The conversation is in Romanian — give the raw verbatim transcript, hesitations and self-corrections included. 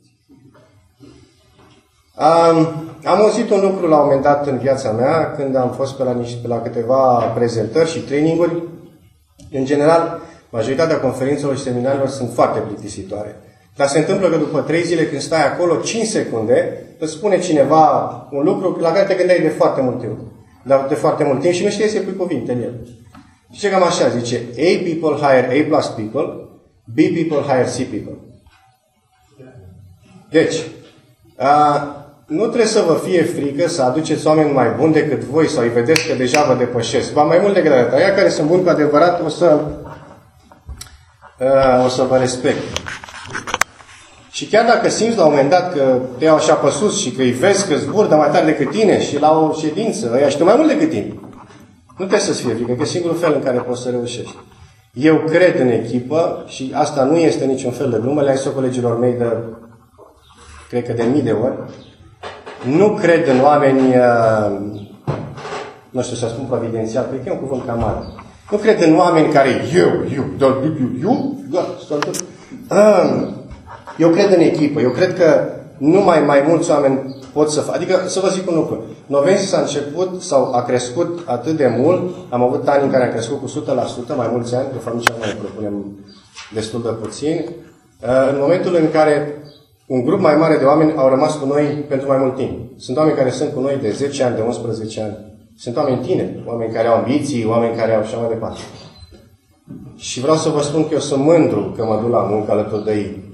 Um, am auzit un lucru la un moment dat în viața mea, când am fost pe la, pe la câteva prezentări și traininguri. În general, majoritatea conferințelor și seminarilor sunt foarte plictisitoare. Dar se întâmplă că după trei zile, când stai acolo, cinci secunde, îți spune cineva un lucru la care te gândeai de foarte mult timp. Dar de foarte mult timp și nu știi să pui cuvinte în el. Și ce cam așa zice, A people hire A plus people, B people hire C people. Deci, a, nu trebuie să vă fie frică să aduceți oameni mai buni decât voi sau îi vedeți că deja vă depășesc. Va mai mult decât atât. Aia care sunt buni cu adevărat o să, a, o să vă respect. Și chiar dacă simți la un moment dat că te iau așa pe sus și că îi vezi că zburdă mai tare decât tine și la o ședință ăia știu mai mult decât tine, nu trebuie să-ți fie frică, că e singurul fel în care poți să reușești. Eu cred în echipă și asta nu este niciun fel de glumă, le-am zis-o colegilor mei de, cred că de mii de ori. Nu cred în oameni, nu știu să spun providențial, cred că e un cuvânt cam mare. Nu cred în oameni care eu, eu, eu, eu, eu, eu cred în echipă. Eu cred că numai mai mulți oameni pot să facă. Adică, să vă zic un lucru. Novensis a început sau a crescut atât de mult. Am avut ani în care a crescut cu o sută la sută, mai mulți ani. De fapt, nici mai propunem destul de puțin. În momentul în care un grup mai mare de oameni au rămas cu noi pentru mai mult timp. Sunt oameni care sunt cu noi de zece ani, de unsprezece ani. Sunt oameni tineri, oameni care au ambiții, oameni care au așa mai departe. Și vreau să vă spun că eu sunt mândru că mă duc la muncă alături de ei.